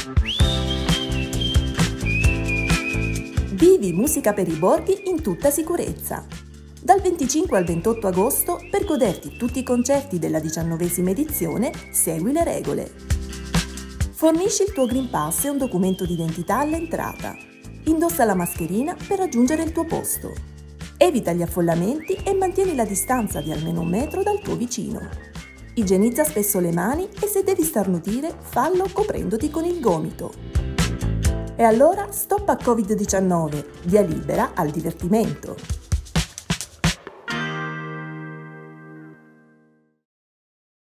Vivi musica per i borghi in tutta sicurezza. Dal 25 al 28 agosto, per goderti tutti i concerti della 19ª edizione, segui le regole. Fornisci il tuo Green Pass e un documento d'identità all'entrata. Indossa la mascherina per raggiungere il tuo posto. Evita gli affollamenti e mantieni la distanza di almeno 1 metro dal tuo vicino. Igienizza spesso le mani e se devi starnutire, fallo coprendoti con il gomito. E allora stop a Covid-19, via libera al divertimento!